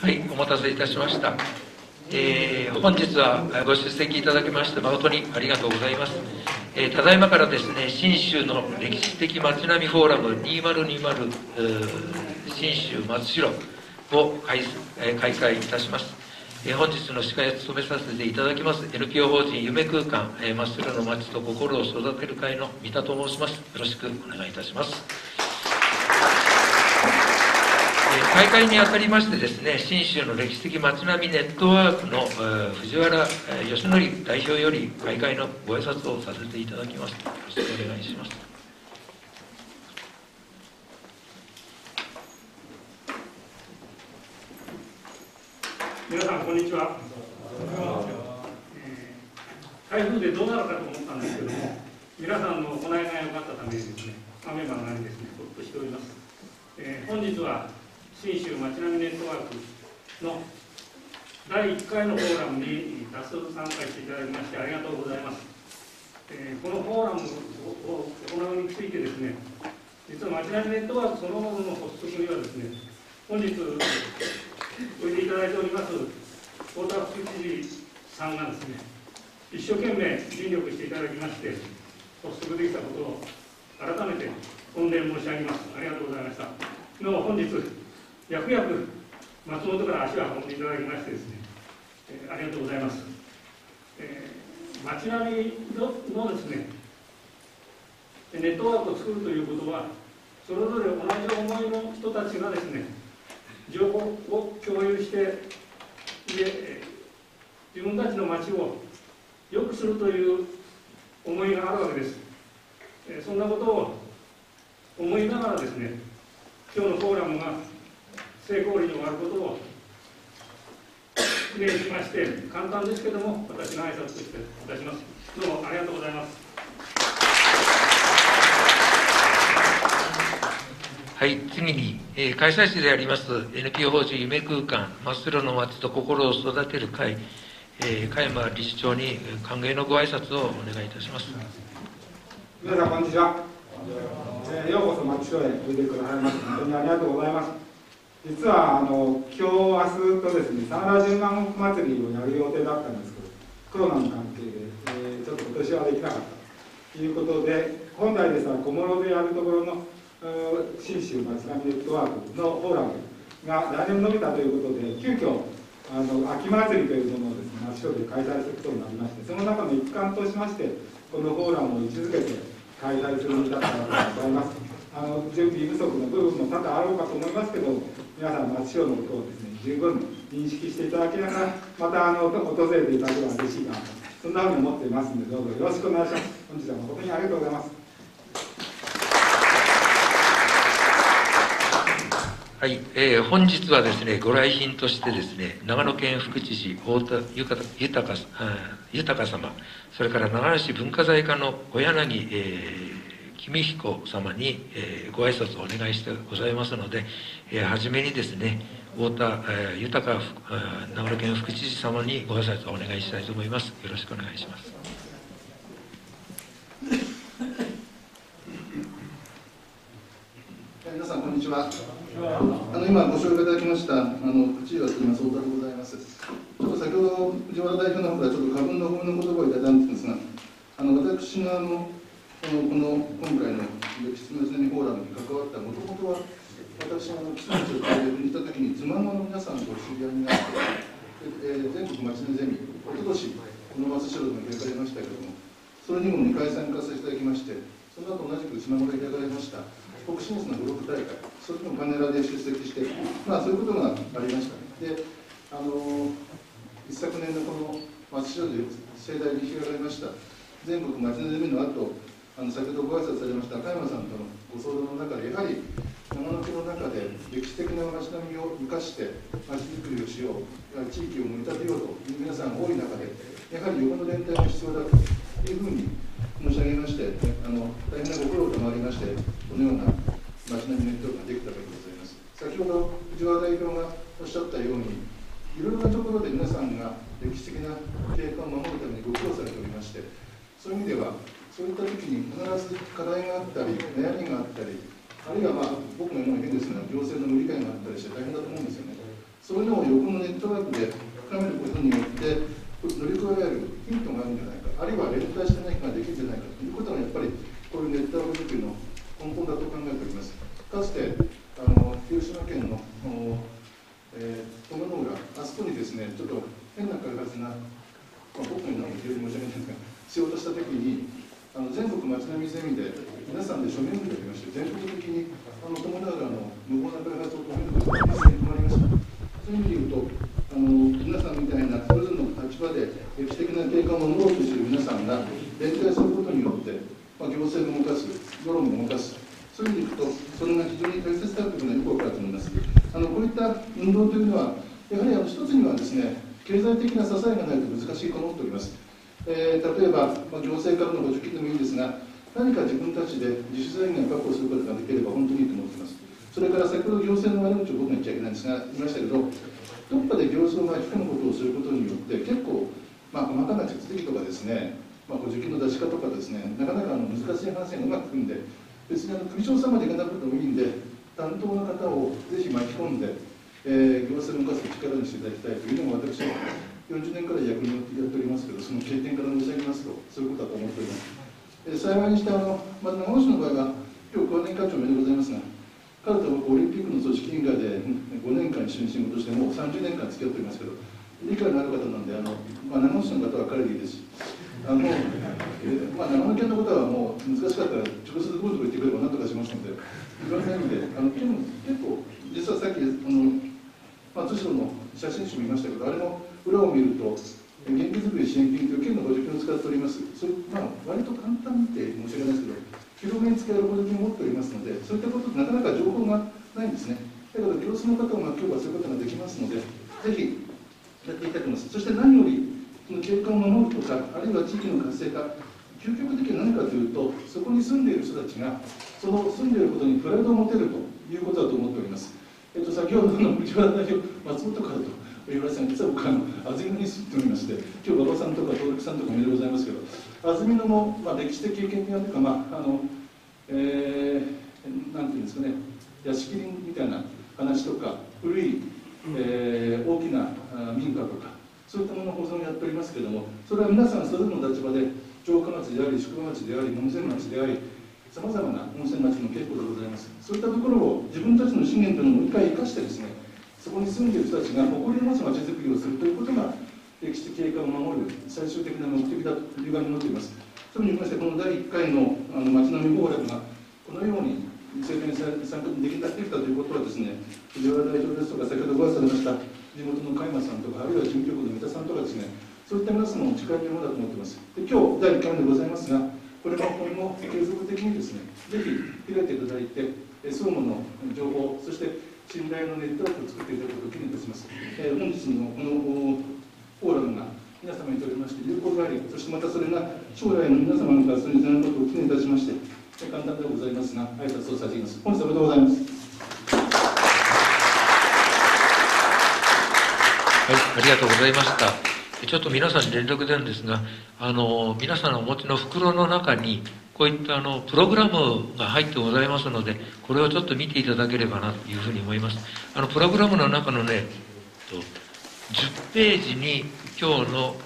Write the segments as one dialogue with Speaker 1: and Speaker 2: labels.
Speaker 1: はい、お待たせいたしました。本日はご出席いただきまして誠にありがとうございます。ただいまからですね、信州の歴史的街並みフォーラム2020信州松代を開催いたします。本日の司会を務めさせていただきます NPO 法人夢空間真っ白の街と心を育てる会の三田と申します。よろしくお願いいたします。大会にあたりましてですね、信州の歴史的街並みネットワークの藤原義則代表より開会のご挨拶をさせていただきます。よろしくお願いします。
Speaker 2: 皆さんこんにちは。台風でどうなるかと思ったんですけども、皆さんの行いが良かったためにですね、雨がなりですね、ほっとしております。本日は信州まちなみネットワークの第1回のフォーラムに多数参加していただきましてありがとうございます。このフォーラムを行うについてですね、実はまちなみネットワークそのものの発足にはですね、本日おいでいただいております太田副知事さんがですね、一生懸命尽力していただきまして発足できたことを改めて御礼申し上げます。ありがとうございました。の本日やくやく松本から足を運んでいただきましてですね、ありがとうございます。街並みのですね、ネットワークを作るということは、それぞれ同じ思いの人たちがですね、情報を共有して、自分たちの街を良くするという思いがあるわけです。そんなことを思いながらですね、今日のフォーラムが成功裏に終わることを記念しまして、簡単ですけども、私の挨拶としていたします。どうもありがとうございます。
Speaker 1: はい、次に、開催地であります NPO 法人夢空間真っ白の街と心を育てる会、加山理事長に歓迎のご挨拶をお願いいたします。
Speaker 3: 皆さんこんにちは。ようこそ松代へおいでくださいまして本当にありがとうございます。実は今日明日とですね、真田10万石祭りをやる予定だったんですけど、コロナの関係で、ちょっと今年はできなかったということで、本来ですが小諸でやるところの信州まちなみネットワークのフォーラムが来年伸びたということで、急遽秋祭りというものをですね、松代で開催することになりまして、その中の一環としまして、このフォーラムを位置づけて開催するに至ったわけでございます。準備不足の部分も多々あろうかと思いますけど、皆さん松代のことをですね、十分認識していただきながら、また訪れていただければ嬉しいなと、そんなふうに思っていますので、どうぞよろしくお願いします。本日は誠にありがとうございます。
Speaker 1: はい、本日はですね、ご来賓としてですね、長野県副知事太田豊様、それから長野市文化財課の小柳公彦様に、ご挨拶をお願いしてございますので、はじめにですね、太田豊長野県副知事様にご挨拶をお願いしたいと思います。よろしくお願いします。
Speaker 4: 皆さんこんにちは。今ご紹介いただきました口井はと言います太田でございます。ちょっと先ほど藤原代表の方からちょっと過分の褒めの言葉をいただいたんですが、私が今回の歴史まちなみフォーラムに関わったもともとは、私が木曽町にいたときに妻の皆さんと知り合いになって、全国まちなみゼミ、おととしこの松代でも開かれましたけれども、それにも2回参加させていただきまして、その後同じく島村で開かれました国信越のゴルフ大会、それにもパネラーで出席して、そういうことがありました。で、一昨年のこの松代で盛大に開かれました全国まちなみの後、先ほどご挨拶されました加山さんとのご相談の中で、やはり長野県の中で歴史的な街並みを生かして街づくりをしよう、地域を盛り立てようという皆さんが多い中で、やはり横の連帯が必要だというふうに申し上げまして、大変なご苦労ともありまして、このような街並みネットワークができたわけでございます。先ほど藤原代表がおっしゃったように、いろいろなところで皆さんが歴史的な景観を守るためにご苦労されておりまして、そういう意味では、そういった時に必ず課題があったり、悩みがあったり、あるいは僕のような変ですが、行政の無理解があったりして大変だと思うんですよね。そそういうのを横のネットワークで深めることによって乗り越えられるヒントがあるんじゃないか、あるいは連帯して何かができるんじゃないかということがやっぱりこういうネットワーク作りの根本だと考えております。かつて広島県の友の浦、あそこにですね、ちょっと変な開発が、僕のような非常に申し訳ないんですが、しようとしたときに、全国町並みゼミで皆さんで署名運動をやりまして、全国的に友の浦の無謀な開発を止めることが決まりました。そういう意味で言うと、皆さんみたいなそれぞれの立場で歴史的な経過を守ろうとしている皆さんが連帯することによって、行政も動かす、世論も動かす、そういう意味でいくと、それが非常に大切だということがよくわかると思います。こういった運動というのは、やはり一つにはですね、経済的な支えがないと難しいと思っております。例えば、行政からの補助金でもいいんですが、何か自分たちで自主財源を確保することができれば本当にいいと思っています。それから先ほど行政の悪口を僕が言っちゃいけないんですが、言いましたけど、どっかで行政が低のことをすることによって、結構、細かな手続きとかですね、補助金の出し方とかですね、なかなか難しい話がうまく組んで、別に首長さんまでいかなくてもいいんで、担当の方をぜひ巻き込んで、行政の動かす力にしていただきたいというのも私は40年くらい役にやっておりますけど、その経験から申し上げますと、そういうことだと思っております。幸いにして長野市の場合は、今日小金課長名でございますが、彼と僕、オリンピックの組織委員会で5年間一緒に仕事して、もう30年間付き合っておりますけど、理解のある方なんで、長野市の方は彼でいいですし、長野県のことはもう難しかったら、直接どうぞ言ってくればなんとかしますので、いろんな意味で、結構、実はさっき、津代の写真集見ましたけど、あれの裏を見ると、元気づくり支援金という県の補助金を使っております。それ、割と簡単って申し訳ないですけど、広めに使える補助金を持っておりますので、そういったことなかなか情報がないんですね。だけど、行政の方を巻き込めばそういうことができますので、ぜひやっていきたいと思います。そして何より、その景観を守るとか、あるいは地域の活性化、究極的には何かというと、そこに住んでいる人たちが、その住んでいることにプライドを持てるということだと思っております。先ほどの藤原代表、松本からと言われたんですが、実は僕、安曇野に住んでおりまして、今日馬場さんとか登録さんとかおめでとうございますけど、安曇野も、歴史的経験というか、なんていうんですかね、屋敷林みたいな話とか、古い、大きな民家とか、そういったものの保存をやっておりますけれども、それは皆さんそれぞれの立場で、城下町であり、宿場町であり、温泉町であり、さまざまな温泉町の傾向でございます。そういったところを自分たちの資源というのをもう一回生かしてですね、そこに住んでいる人たちが誇りを持つ町づくりをするということが、歴史的景観を守る最終的な目的だというふうに思っています。そういうふうに言いまして、この第1回の町並みフォーラムが、このように政権に参加できたということはですね、藤原代表ですとか、先ほどご挨拶されました地元の海馬さんとか、あるいは事務局の三田さんとかですね、そういった皆様の力によるものだと思っています。で、今日第1回目でございますが、これも今後継続的にですね、ぜひ開いていただいて、相互の情報、そして信頼のネットワークを作っていただくことを記念いたします。本日のこのフォーラムが皆様にとりまして有効であり、そしてまたそれが将来の皆様の活動につながることを記念いたしまして、簡単でございますが、挨拶をさせていただきます。本日はおめでとうございます。
Speaker 1: はい、ありがとうございました。ちょっと皆さんに連絡なんですが、皆さんのお持ちの袋の中に、こういったプログラムが入ってございますので、これをちょっと見ていただければなというふうに思います。プログラムの中のね、10ページに今日の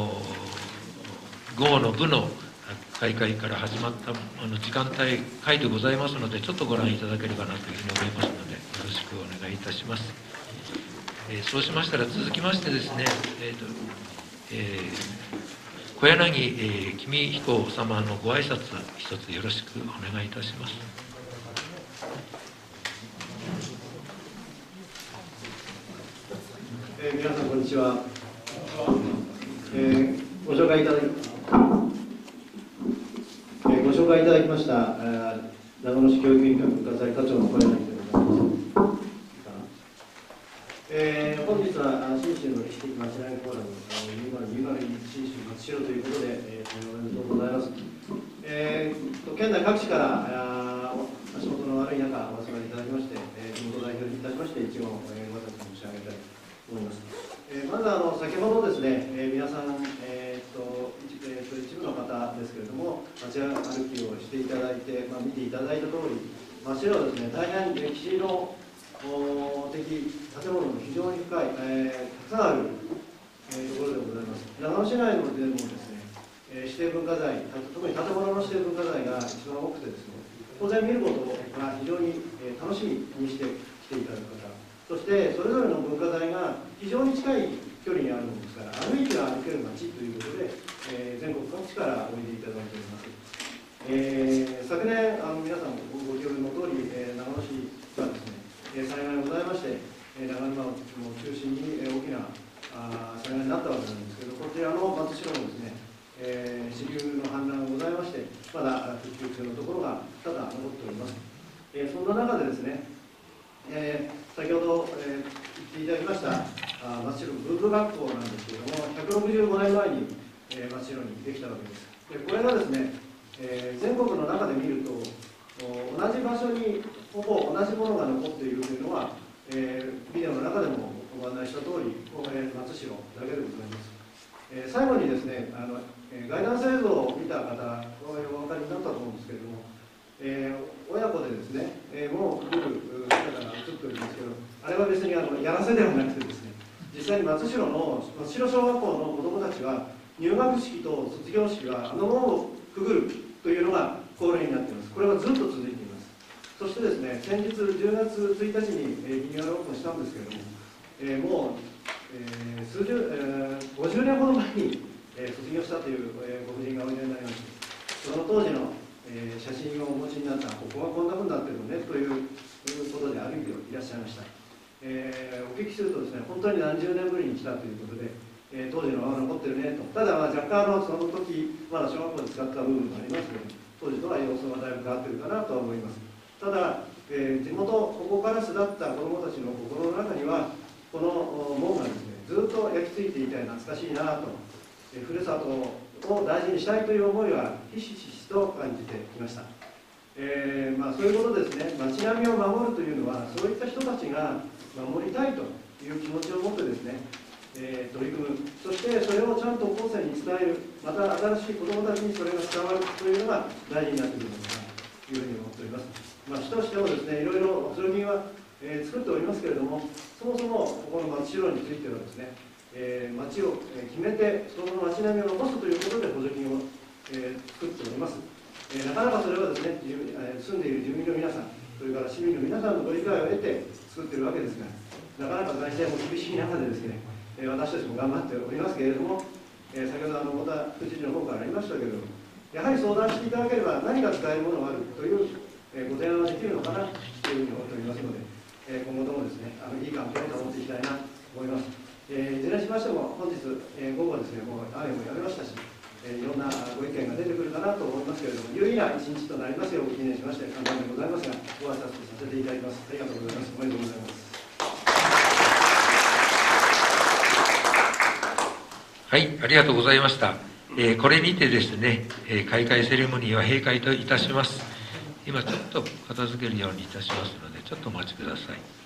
Speaker 1: 午後の部の開会から始まった時間帯書いてございますので、ちょっとご覧いただければなというふうに思いますので、よろしくお願いいたします。そうしましたら続きましてですね、小柳公彦様のご挨拶一つよろしくお願いいたします。
Speaker 5: 皆さんこんにちは。ご紹介いただきました長野市教育委員会文化財課長の小柳でございます。本日は信州の歴史的町並みフォーラム2021信州松代ということで、おめでとうございます。県内各地から足元の悪い中お集まりいただきまして、地元代表にいたしまして一言ご挨拶申し上げたいと思います。まず先ほどですね、皆さん、一部の方ですけれども、街歩きをしていただいて、見ていただいた通り、町はですね、大変歴史のあ的建物の非常に深い、たくさんある、ところでございます。長野市内でもですね、指定文化財、特に建物の指定文化財が一番多くてですね、当然見ることが非常に楽しみにして来ていただく方、そしてそれぞれの文化財が非常に近い距離にあるものですから、歩いては歩ける街ということで、全国各地からおいでいただいております。昨年皆さんご記憶の通り、長野市がですね、災害がございまして、長沼を中心に大きな災害になったわけなんですけど、こちらの松代もですね、支流の氾濫がございまして、まだ復旧中のところがただ残っております。そんな中でですね、先ほど、言っていただきました松代文部学校なんですけれども、165年前に、松代にできたわけです。これがですね、全国の中で見ると、同じ場所にほぼ同じものが残っているというのは、ビデオの中でもご案内した通り、松代だけでございます。最後にですね、ガイダンス映像を見た方、お分かりになったと思うんですけれども、親子でですね、もう来る姿が映っておりますけど、あれは別にやらせではなくてですね、実際に松代小学校の子どもたちは、入学式と卒業式は門をくぐるというのが恒例になっています。これはずっと続いています。そしてですね、先日10月1日にリニューアルオープンしたんですけれども、もう、50年ほど前に、卒業したという、ご婦人がおいでになりまして、その当時の、写真をお持ちになった、ここがこんなふうになってるのねということで歩いていらっしゃいました。お聞きするとですね、本当に何十年ぶりに来たということで、当時のまま残ってるねと、ただ若干その時まだ小学校で使った部分がありますので、当時とは様子がだいぶ変わってるかなとは思います。ただ、地元ここから巣立った子どもたちの心の中には、この門がですね、ずっと焼き付いていて懐かしいなと、ふるさとを大事にしたいという思いはひしひしと感じてきました。そういうことですね、街並みを守るというのは、そういった人たちが守りたいという気持ちを持ってですね、取り組む、そしてそれをちゃんと後世に伝える、また新しい子どもたちにそれが伝わるというのが大事になってくるのかなというふうに思っております。市としてもですね、いろいろ補助金は、作っておりますけれども、そもそもここの松代についてはですね、町を決めて、その町並みを残すということで補助金を、作っております。なかなかそれはですね、住んでいる住民の皆さん、それから市民の皆さんのご理解を得て作っているわけですが、なかなか財政も厳しい中でですね、私たちも頑張っておりますけれども、先ほどまた副知事の方からありましたけれども、やはり相談していただければ何か使えるものがあるという、ご提案ができるのかなというふうに思っておりますので、今後ともですね、いい関係を保っていきたいなと思います。いずれにしましても、本日、午後ですね、もう雨もやめましたし、いろんなご意見が出てくるかなと思いますけれども、有意義な一日となりますよう、記念しまして、簡単でございますが、ご挨拶させていただきます。ありがとうございます。おめでとうございます。
Speaker 1: はい、ありがとうございました。これにてですね、開会セレモニーは閉会といたします。今ちょっと片付けるようにいたしますので、ちょっとお待ちください。